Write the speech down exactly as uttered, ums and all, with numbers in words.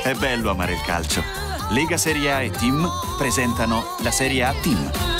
È bello amare il calcio. Lega Serie A e Team presentano la Serie A Team.